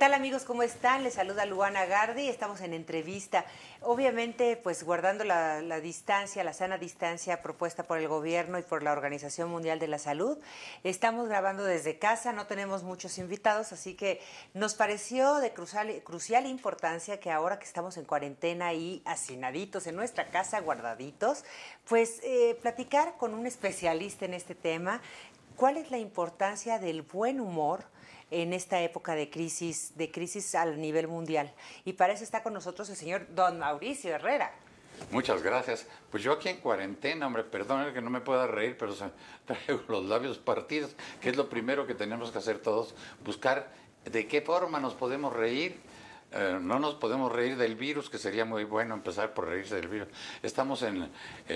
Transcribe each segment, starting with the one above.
tal, amigos? ¿Cómo están? Les saluda Luana Gardi. Estamos en entrevista. Obviamente, pues guardando la distancia, la sana distancia propuesta por el gobierno y por la Organización Mundial de la Salud. Estamos grabando desde casa, no tenemos muchos invitados, así que nos pareció de crucial importancia que ahora que estamos en cuarentena y hacinaditos en nuestra casa, guardaditos, pues platicar con un especialista en este tema. ¿Cuál es la importancia del buen humor en esta época de crisis a nivel mundial? Y para eso está con nosotros el señor don Mauricio Herrera. Muchas gracias. Pues yo aquí en cuarentena, hombre, perdón que no me pueda reír, pero traigo los labios partidos, que es lo primero que tenemos que hacer todos, buscar de qué forma nos podemos reír. No nos podemos reír del virus, que sería muy bueno empezar por reírse del virus. Estamos en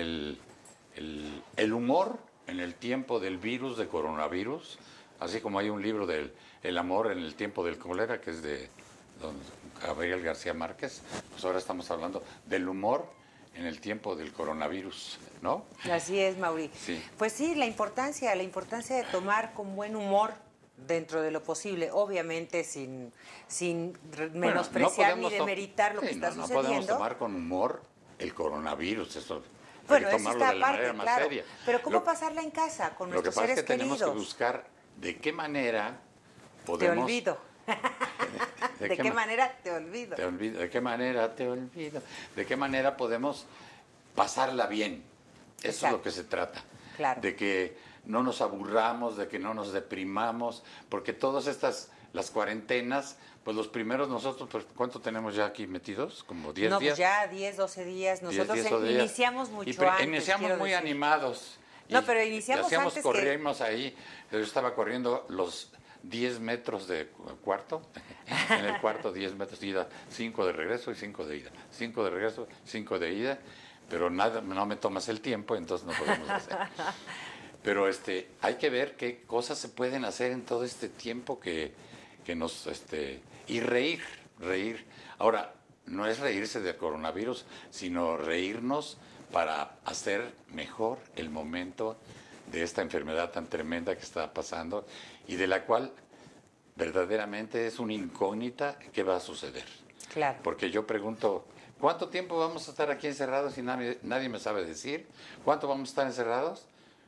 el humor en el tiempo del virus, de coronavirus, así como hay un libro del El amor en el tiempo del cólera, que es de don Gabriel García Márquez. Pues ahora estamos hablando del humor en el tiempo del coronavirus, ¿no? Así es, Mauri. Sí. Pues sí, la importancia de tomar con buen humor dentro de lo posible, obviamente sin menospreciar ni demeritar lo que está sucediendo. No podemos tomar con humor el coronavirus, eso. Bueno, hay que eso tomarlo está de la aparte, manera más claro. seria. Pero ¿cómo pasarla en casa con nuestros seres queridos? Lo que pasa es que tenemos que buscar de qué manera podemos... Te olvido. ¿De qué manera te olvido? ¿De qué manera te olvido? ¿De qué manera podemos pasarla bien? Eso Exacto. es lo que se trata. Claro. De que no nos aburramos, de que no nos deprimamos, porque todas las cuarentenas, pues los primeros nosotros, pues ¿cuánto tenemos ya aquí metidos? ¿Como 10 días? No, pues ya 10, 12 días. Nosotros 10 días. iniciamos mucho antes. Iniciamos muy animados. No, pero iniciamos antes corríamos ahí. Yo estaba corriendo los 10 metros de cuarto, en el cuarto 10 metros de ida, 5 de regreso y 5 de ida. 5 de regreso, 5 de ida, pero no me tomas el tiempo, entonces no podemos hacer. Pero hay que ver qué cosas se pueden hacer en todo este tiempo que nos... y reír. Ahora, no es reírse del coronavirus, sino reírnos para hacer mejor el momento de esta enfermedad tan tremenda que está pasando y de la cual verdaderamente es una incógnita qué va a suceder. Claro. Porque yo pregunto, ¿cuánto tiempo vamos a estar aquí encerrados y nadie me sabe decir? ¿Cuánto vamos a estar encerrados?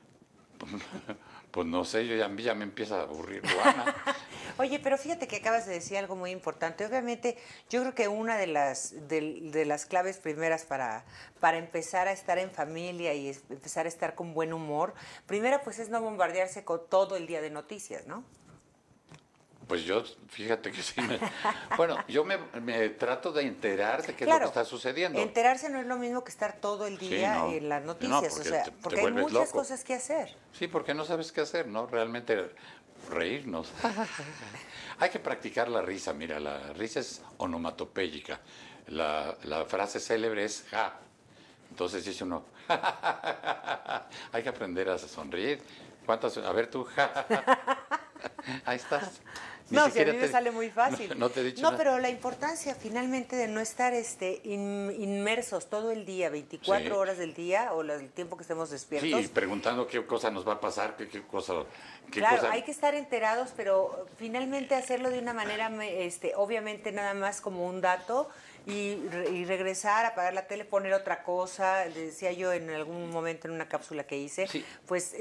Pues no sé, ya me empieza a aburrir, Juana. Oye, pero fíjate que acabas de decir algo muy importante. Obviamente, yo creo que una de las claves primeras para empezar a estar en familia y empezar a estar con buen humor, primero pues es no bombardearse con todo el día de noticias, ¿no? Pues yo, fíjate que sí bueno, yo me trato de enterar de qué Claro, es lo que está sucediendo. Enterarse no es lo mismo que estar todo el día en las noticias, porque hay muchas cosas que hacer. Sí, porque no sabes qué hacer, ¿no? Realmente reírnos. Hay que practicar la risa, mira, la risa es onomatopéyica. La frase célebre es ja. Entonces dice uno, hay que aprender a sonreír. A ver tú, ahí estás. No, si a mí me sale muy fácil. No te he dicho No, nada. pero la importancia finalmente de no estar inmersos todo el día, 24 horas del día o el tiempo que estemos despiertos. Sí, preguntando qué cosa nos va a pasar, qué cosa... Claro, hay que estar enterados, pero finalmente hacerlo de una manera, obviamente nada más como un dato y regresar, apagar la tele, poner otra cosa. Le decía yo en algún momento en una cápsula que hice, sí. Pues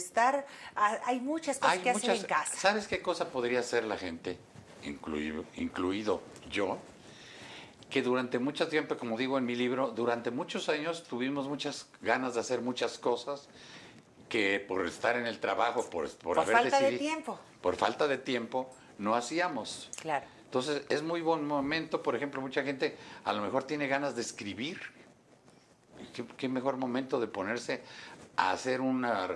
hay muchas cosas que hacer en casa. ¿Sabes qué cosa podría hacer la gente, incluido yo? Que durante mucho tiempo, como digo en mi libro, durante muchos años tuvimos muchas ganas de hacer muchas cosas que por estar en el trabajo, por haber falta decidido, de tiempo. Por falta de tiempo, no hacíamos. Claro. Entonces, es muy buen momento, por ejemplo, mucha gente a lo mejor tiene ganas de escribir. ¿Qué mejor momento de ponerse a hacer una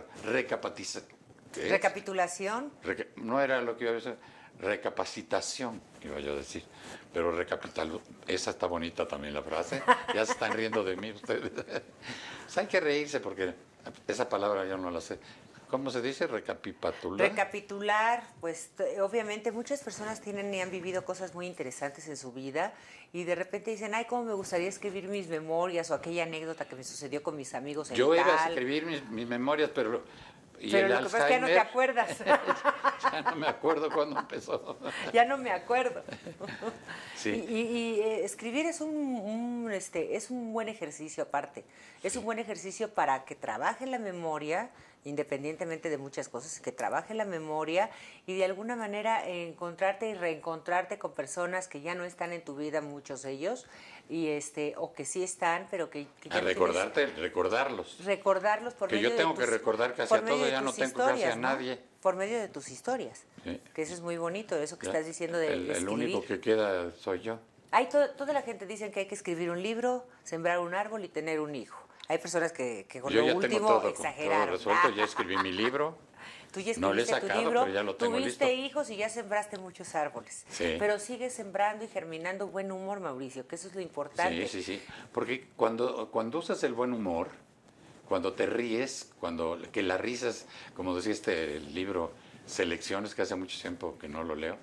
recapitulación? No era lo que iba a decir, recapacitación, iba yo a decir. Pero esa está bonita también la frase. Ya se están riendo de mí ustedes. Pues hay que reírse porque esa palabra yo no la sé. ¿Cómo se dice? Recapitular, pues obviamente muchas personas tienen y han vivido cosas muy interesantes en su vida y de repente dicen, ay, cómo me gustaría escribir mis memorias o aquella anécdota que me sucedió con mis amigos en Yo iba a escribir mis memorias, pero lo que pasa es que ya no te acuerdas. Ya no me acuerdo cuándo empezó. Ya no me acuerdo. Sí. Escribir es es un buen ejercicio aparte. Es un buen ejercicio para que trabaje la memoria, independientemente de muchas cosas, que trabaje la memoria y de alguna manera encontrarte y reencontrarte con personas que ya no están en tu vida, muchos de ellos, y o que sí están, pero que ya no Recordarlos. recordarlos por que medio yo tengo de tus, que recordar casi por a medio todo, de ya tus no tengo historias, casi a ¿no? nadie. Por medio de tus historias. Sí. Que eso es muy bonito, eso que Ya, estás diciendo de el escribir. único que queda soy yo. Hay toda la gente dice que hay que escribir un libro, sembrar un árbol y tener un hijo. Hay personas que con Yo lo ya último tengo todo exageraron. resuelto, ya escribí mi libro. Tú ya No le he escribiste tu sacado, libro, pero ya lo tengo tuviste listo. hijos y ya sembraste muchos árboles. Sí. Pero sigues sembrando y germinando buen humor, Mauricio, que eso es lo importante. Sí, sí, sí. Porque cuando usas el buen humor, cuando te ríes, que la risa es, como decía este libro, Selecciones, que hace mucho tiempo que no lo leo,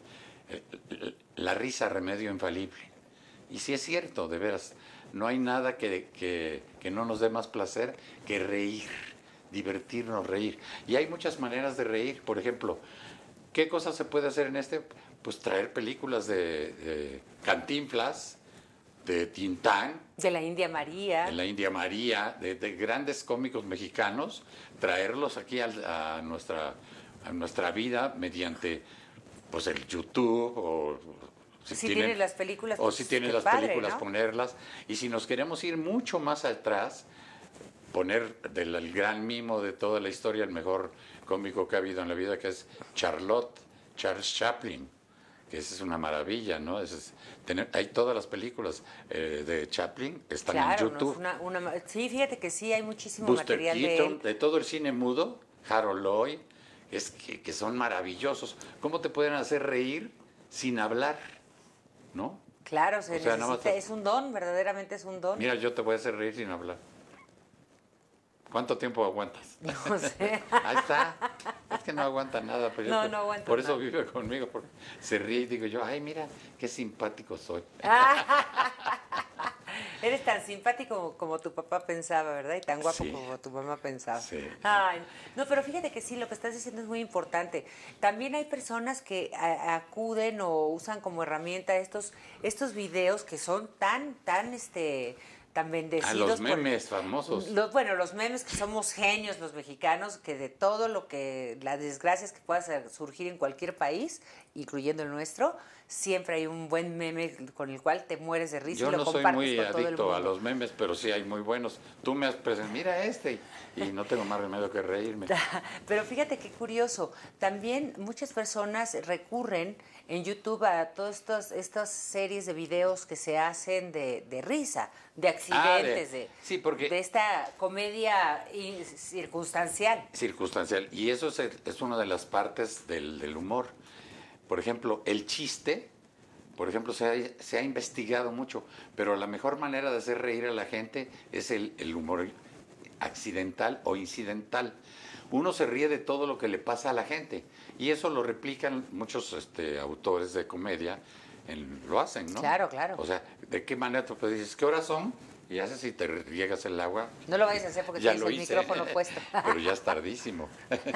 la risa remedio infalible. Y sí es cierto, de veras, no hay nada que no nos dé más placer que reír, divertirnos, reír. Y hay muchas maneras de reír. Por ejemplo, ¿qué cosas se puede hacer en este? Pues traer películas de Cantinflas, de Tintán, De la India María. de la India María, de grandes cómicos mexicanos, traerlos aquí a nuestra vida mediante pues el YouTube o Si tienes las películas, o pues, si tienes qué las padre, películas, ¿no? ponerlas. Y si nos queremos ir mucho más atrás, poner el gran mimo de toda la historia, el mejor cómico que ha habido en la vida, que es Charles Chaplin, que esa es una maravilla, ¿no? Hay todas las películas de Chaplin, están en Claro, YouTube. ¿no? Sí, fíjate que sí, hay muchísimo Buster material de Keaton, él. de todo el cine mudo, Harold Lloyd, que son maravillosos. ¿Cómo te pueden hacer reír sin hablar? ¿No? Claro, O sea, nada más es un don, verdaderamente es un don. Mira, yo te voy a hacer reír sin hablar. ¿Cuánto tiempo aguantas? No sé. Ahí está. Es que no aguanta nada. Pero No, no aguanta por eso nada. vive conmigo, porque se ríe y digo yo, ay, mira, qué simpático soy. Eres tan simpático como tu papá pensaba, ¿verdad? Y tan guapo Sí. como tu mamá pensaba. Sí. Ay, no, pero fíjate que sí, lo que estás diciendo es muy importante. También hay personas que acuden o usan como herramienta estos videos que son tan bendecidos. A los memes famosos. Bueno, los memes, que somos genios los mexicanos, que de todo las desgracias que pueda surgir en cualquier país, incluyendo el nuestro, siempre hay un buen meme con el cual te mueres de risa Yo y lo no soy compartes muy con todo el adicto mundo. a los memes, pero sí hay muy buenos. Tú me has presentado, mira y no tengo más remedio que reírme. Pero fíjate qué curioso, también muchas personas recurren en YouTube a todas estas series de videos que se hacen de risa, de accidentes, sí, porque de esta comedia circunstancial. circunstancial. Y eso es una de las partes del humor. Por ejemplo, el chiste, por ejemplo, se ha investigado mucho, pero la mejor manera de hacer reír a la gente es el humor accidental o incidental. Uno se ríe de todo lo que le pasa a la gente y eso lo replican muchos autores de comedia, lo hacen, ¿no? Claro, claro. O sea, ¿de qué manera tú pues dices, qué horas son? Y haces y te riegas el agua. No lo vayas a hacer porque Ya tienes lo el hice. micrófono puesto. Pero ya es tardísimo.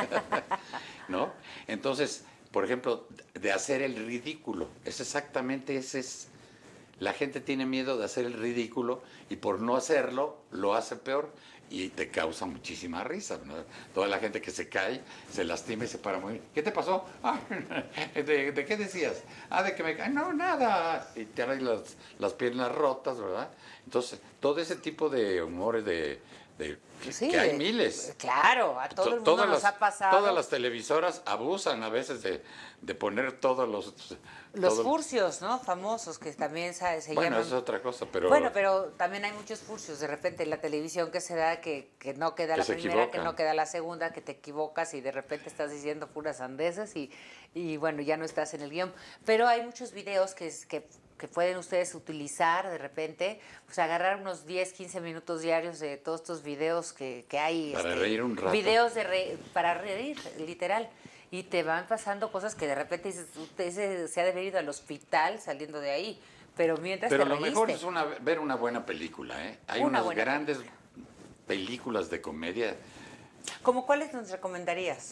¿No? Entonces, por ejemplo, de hacer el ridículo. Ese es. La gente tiene miedo de hacer el ridículo y por no hacerlo lo hace peor y te causa muchísima risa, ¿no? Toda la gente que se cae, se lastima y se para muy bien. ¿Qué te pasó? Ah, ¿de qué decías? Ah, de que me cae. No, nada. Y te hay las piernas rotas, ¿verdad? Entonces, todo ese tipo de humores Sí, que hay miles. Claro, a todo el mundo nos ha pasado. Todas las televisoras abusan a veces de poner todos Los furcios, ¿no? Famosos, que también se bueno, llaman. eso es otra cosa, pero... Bueno, pero también hay muchos furcios. De repente en la televisión que se da que no queda Que la se primera, equivocan. que no queda la segunda, que te equivocas y de repente estás diciendo puras sandeces y bueno, ya no estás en el guión. Pero hay muchos videos que pueden ustedes utilizar de repente, pues agarrar unos 10, 15 minutos diarios de todos estos videos que hay. Para reír un rato. Videos para reír, literal. Y te van pasando cosas que de repente dices, usted se ha de haber ido al hospital saliendo de ahí. Pero mientras Pero te lo mejor reíste. es ver una buena película, ¿eh? Hay Una unas buena grandes películas de comedia. ¿Cómo cuáles nos recomendarías?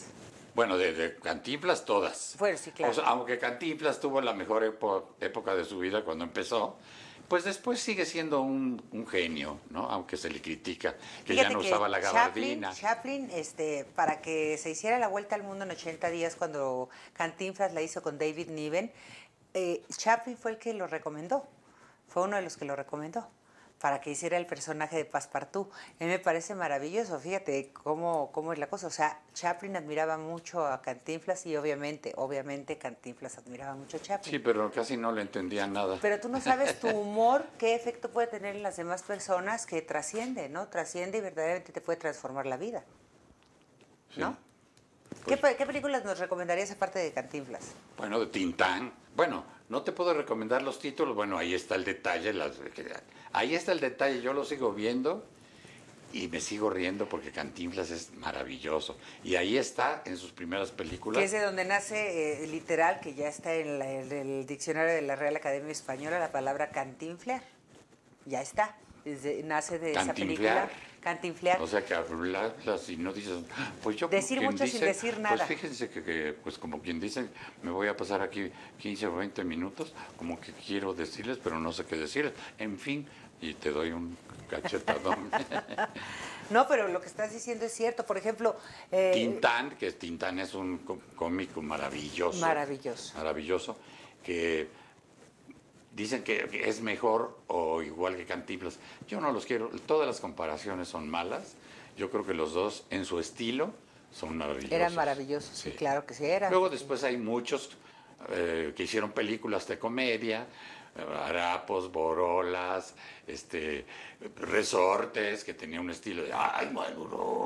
Bueno, de Cantinflas todas. Bueno, sí, claro. O sea, aunque Cantinflas tuvo la mejor época de su vida cuando empezó, pues después sigue siendo un genio, ¿no? Aunque se le critica que ya Fíjate no que usaba la gabardina. Chaplin, para que se hiciera la vuelta al mundo en 80 días, cuando Cantinflas la hizo con David Niven, Chaplin fue el que lo recomendó, fue uno de los que lo recomendó para que hiciera el personaje de Passepartout. A mí me parece maravilloso, fíjate cómo es la cosa. O sea, Chaplin admiraba mucho a Cantinflas y obviamente Cantinflas admiraba mucho a Chaplin. Sí, pero casi no le entendía nada. Pero tú no sabes tu humor, qué efecto puede tener en las demás personas, que trasciende, ¿no? Trasciende y verdaderamente te puede transformar la vida, ¿no? Sí. ¿Qué películas nos recomendarías aparte de Cantinflas? Bueno, de Tintán. Bueno, no te puedo recomendar los títulos. Bueno, ahí está el detalle. Ahí está el detalle. Yo lo sigo viendo y me sigo riendo porque Cantinflas es maravilloso. Y ahí está en sus primeras películas. Que es de donde nace, literal, que ya está en el diccionario de la Real Academia Española, la palabra cantinflear. Ya está. Nace de esa película. Cantinflear. O sea que hablas y no dices, pues yo decir mucho dice, sin decir nada. Pues fíjense que pues como quien dice, me voy a pasar aquí 15 o 20 minutos, como que quiero decirles, pero no sé qué decirles. En fin, y te doy un cachetadón. No, pero lo que estás diciendo es cierto. Por ejemplo... Tintán es un cómico maravilloso. Maravilloso. Maravilloso, que dicen que es mejor o igual que Cantinflas. Yo no los quiero, todas las comparaciones son malas. Yo creo que los dos, en su estilo, son maravillosos. Eran maravillosos, sí, claro que sí eran. Luego después hay muchos que hicieron películas de comedia, harapos, borolas, resortes, que tenía un estilo de ¡ay, Maduro!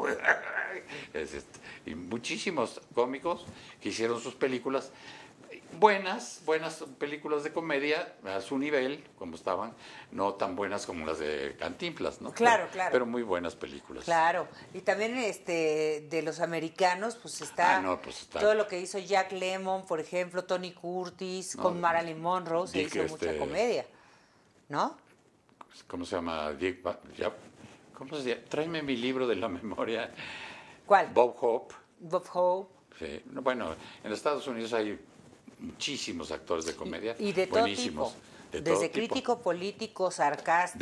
Y muchísimos cómicos que hicieron sus películas. Buenas películas de comedia a su nivel, como estaban, no tan buenas como las de Cantinflas, ¿no? Claro. Pero muy buenas películas. Claro, y también de los americanos, pues está, todo lo que hizo Jack Lemmon, por ejemplo, Tony Curtis, con Marilyn Monroe, se hizo mucha comedia, ¿no? ¿Cómo se llama? ¿Cómo se llama? Tráeme mi libro de la memoria. ¿Cuál? Bob Hope. Bob Hope. Sí. Bueno, en Estados Unidos hay muchísimos actores de comedia y de buenísimos. Todo tipo. Desde crítico, político, sarcástico.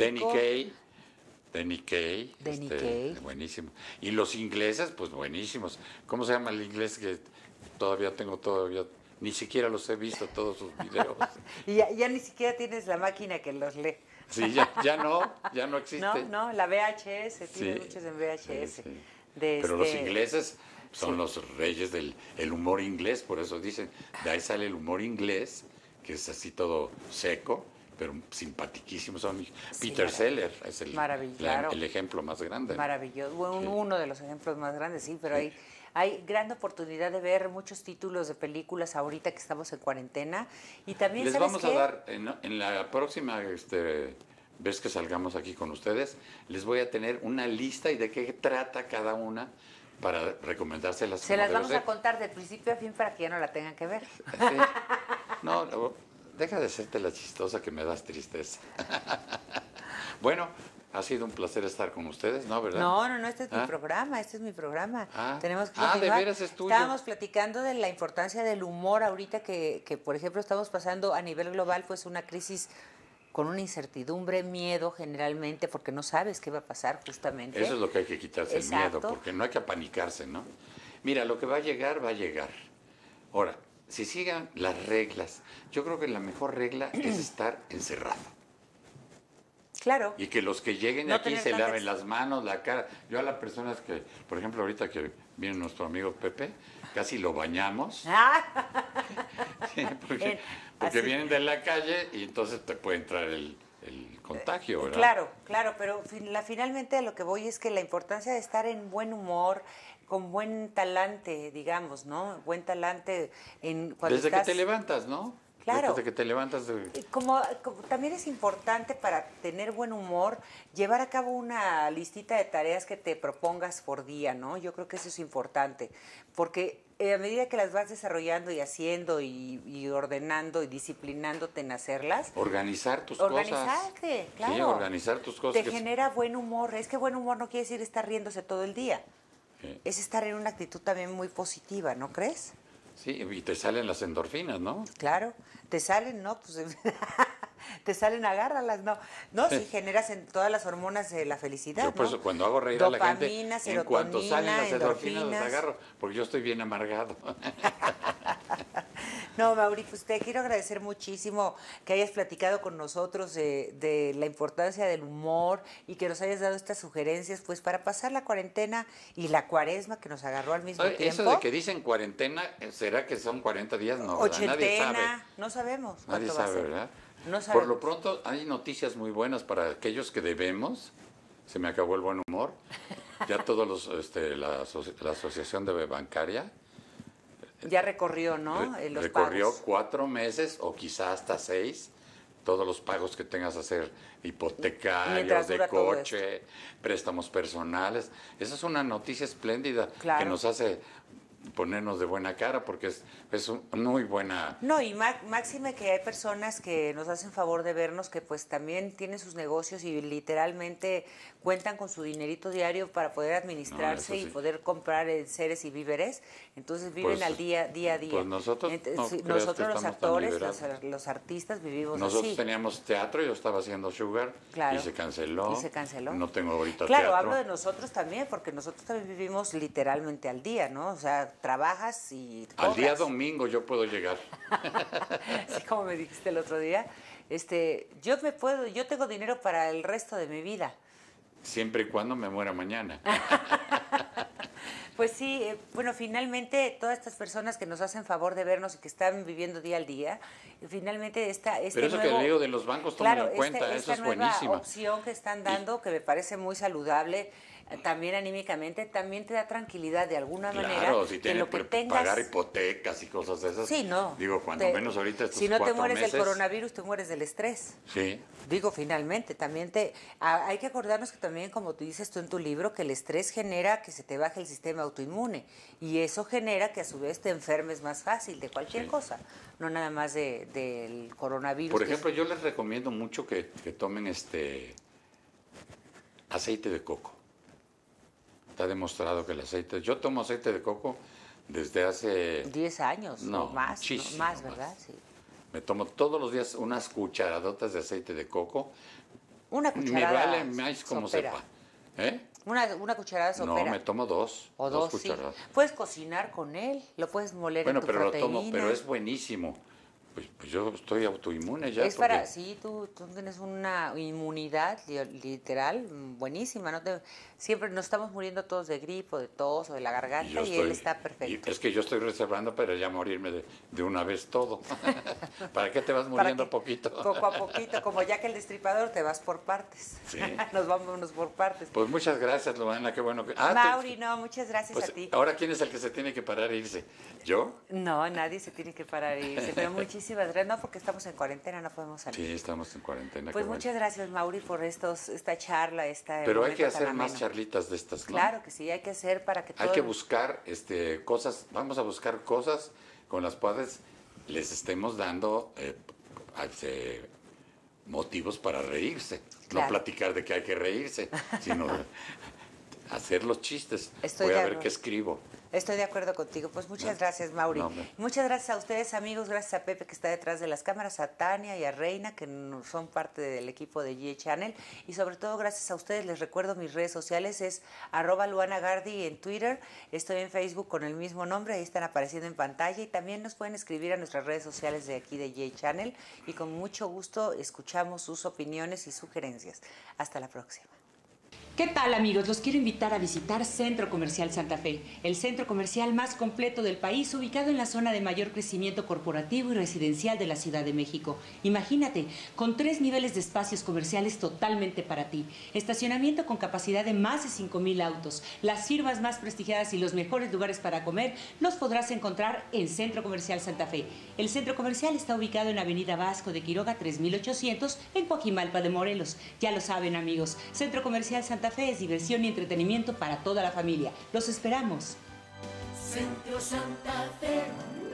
Danny Kaye. Buenísimo. Y los ingleses, pues buenísimos. ¿Cómo se llama el inglés que todavía ni siquiera los he visto todos sus videos? Y ya ni siquiera tienes la máquina que los lee. Sí, ya no existe. No, la VHS, tiene muchos en VHS. Sí. Pero los ingleses son los reyes del humor inglés, por eso dicen, de ahí sale el humor inglés, que es así todo seco, pero simpatiquísimo. Peter Sellers es el ejemplo más grande. Maravilloso, uno de los ejemplos más grandes, sí, pero hay gran oportunidad de ver muchos títulos de películas ahorita que estamos en cuarentena. Y también, les vamos a dar, en la próxima vez que salgamos aquí con ustedes, les voy a tener una lista y de qué trata cada una, para recomendárselas. Se las vamos a contar de principio a fin para que ya no la tengan que ver. Sí. No, deja de serte la chistosa que me das tristeza. Bueno, ha sido un placer estar con ustedes, ¿no? ¿Verdad? No, este es mi programa, Tenemos que de veras es tuyo. Estábamos platicando de la importancia del humor ahorita que, por ejemplo, estamos pasando a nivel global, pues una crisis con una incertidumbre, miedo generalmente, porque no sabes qué va a pasar justamente. Eso es lo que hay que quitarse. Exacto. El miedo, porque no hay que apanicarse, ¿no? Mira, lo que va a llegar, va a llegar. Ahora, si sigan las reglas, yo creo que la mejor regla es estar encerrado. Claro. Y que los que lleguen aquí se laven las manos, la cara. Yo a las personas que, por ejemplo, ahorita que viene nuestro amigo Pepe, casi lo bañamos. Sí, porque vienen de la calle y entonces te puede entrar el contagio, ¿verdad? Claro, pero finalmente a lo que voy es que la importancia de estar en buen humor, con buen talante, digamos, ¿no? Buen talante cuando desde que te levantas, ¿no? Claro. Desde que te levantas. Como también es importante para tener buen humor, llevar a cabo una listita de tareas que te propongas por día, ¿no? Yo creo que eso es importante, porque a medida que las vas desarrollando y haciendo y ordenando y disciplinándote en hacerlas. Organizar tus cosas. Organizarte, claro. Sí, organizar tus cosas. Te genera buen humor. Es que buen humor no quiere decir estar riéndose todo el día. es estar en una actitud también muy positiva, ¿no crees? Sí, y te salen las endorfinas, ¿no? Claro, te salen, ¿no? Pues te salen, agárralas, ¿no? No, si generas en todas las hormonas de la felicidad, Yo por ¿no? eso cuando hago reír a la gente, Dopamina, en cuanto salen las endorfinas endorfinas. las agarro, porque yo estoy bien amargado. No, Mauri, pues te quiero agradecer muchísimo que hayas platicado con nosotros de la importancia del humor y que nos hayas dado estas sugerencias, pues para pasar la cuarentena y la cuaresma que nos agarró al mismo tiempo. Eso de que dicen cuarentena, ¿será que son 40 días? No, ¿verdad? Nadie sabe. No sabemos. Nadie sabe, ¿verdad? No sabemos. Por lo pronto hay noticias muy buenas para aquellos que debemos. Se me acabó el buen humor. Ya todos los, la asociación de bancaria ya recorrió, ¿no? Los recorrió pagos. 4 meses o quizá hasta 6 todos los pagos que tengas que hacer, hipotecarios, de coche, préstamos personales. Esa es una noticia espléndida que nos hace ponernos de buena cara porque es muy buena. No, y máxime que hay personas que nos hacen favor de vernos que pues también tienen sus negocios y literalmente cuentan con su dinerito diario para poder administrarse y poder comprar enseres y víveres. Entonces viven al día a día. Pues nosotros nosotros los actores, los artistas vivimos nosotros así. Teníamos teatro, yo estaba haciendo Sugar y se canceló. No tengo ahorita teatro. Claro, hablo de nosotros también, porque nosotros también vivimos literalmente al día, ¿no? O sea, trabajas y cobras. Al día domingo yo puedo llegar. Así como me dijiste el otro día, yo tengo dinero para el resto de mi vida. Siempre y cuando me muera mañana. Pues sí, bueno, finalmente todas estas personas que nos hacen favor de vernos y que están viviendo día al día, finalmente Pero eso que le digo de los bancos, tomen en cuenta, eso es buenísimo. Esta opción que están dando, que me parece muy saludable, también anímicamente, también te da tranquilidad de alguna manera. Claro, si tienen que pagar hipotecas y cosas de esas. Sí, no. Digo, cuando menos ahorita estos 4 meses. Si no te mueres del coronavirus, te mueres del estrés. Sí. Digo, finalmente, también hay que acordarnos que también, como tú dices tú en tu libro, que el estrés genera que se te baje el sistema autoinmune y eso genera que a su vez te enfermes más fácil de cualquier cosa, no nada más del coronavirus. Por ejemplo, yo les recomiendo mucho que tomen aceite de coco. Está demostrado que el aceite... Yo tomo aceite de coco desde hace... 10 años, no, más, ¿verdad? Sí. Me tomo todos los días unas cucharadotas de aceite de coco. Una cucharada. Me vale más como sepa. Una cucharada sopera. No, me tomo 2. O 2 cucharadas. Sí. Puedes cocinar con él, lo puedes moler en tu proteína. Bueno, pero lo tomo, pero es buenísimo. Pues yo estoy autoinmune ya. Sí, tú tienes una inmunidad literal buenísima. Siempre nos estamos muriendo todos de gripe, o de tos, o de la garganta, y él está perfecto. Es que yo estoy reservando para ya morirme de una vez todo. ¿Para qué te vas muriendo poquito? Poco a poquito, como ya que el Destripador te vas por partes. Sí. Nos vamos por partes. Pues muchas gracias, Luana, qué bueno que... Mauri, muchas gracias a ti. Ahora, ¿quién es el que se tiene que parar e irse? ¿Yo? No, nadie se tiene que parar e irse, pero muchísimas gracias. No, porque estamos en cuarentena, no podemos salir. Sí, estamos en cuarentena. Pues muchas gracias, Mauri, por esta charla, Pero hay que hacer más charlitas de estas, ¿no? Claro que sí, hay que hacer para que todo... Hay que buscar cosas, vamos a buscar cosas con las cuales les estemos dando motivos para reírse. Claro. No platicar de que hay que reírse, sino hacer los chistes. Voy a ver qué escribo. Estoy de acuerdo contigo. Pues muchas gracias, Mauri. Muchas gracias a ustedes, amigos. Gracias a Pepe, que está detrás de las cámaras, a Tania y a Reina, que son parte del equipo de GA Channel. Y sobre todo, gracias a ustedes. Les recuerdo mis redes sociales. Es @LuanaGardi en Twitter. Estoy en Facebook con el mismo nombre. Ahí están apareciendo en pantalla. Y también nos pueden escribir a nuestras redes sociales de aquí de GA Channel. Y con mucho gusto escuchamos sus opiniones y sugerencias. Hasta la próxima. ¿Qué tal, amigos? Los quiero invitar a visitar Centro Comercial Santa Fe, el centro comercial más completo del país, ubicado en la zona de mayor crecimiento corporativo y residencial de la Ciudad de México. Imagínate, con 3 niveles de espacios comerciales totalmente para ti, estacionamiento con capacidad de más de 5,000 autos, las firmas más prestigiadas y los mejores lugares para comer los podrás encontrar en Centro Comercial Santa Fe. El centro comercial está ubicado en Avenida Vasco de Quiroga 3800 en Coajimalpa de Morelos. Ya lo saben, amigos, Centro Comercial Santa Fe es diversión y entretenimiento para toda la familia. Los esperamos. Centro Santa Fe.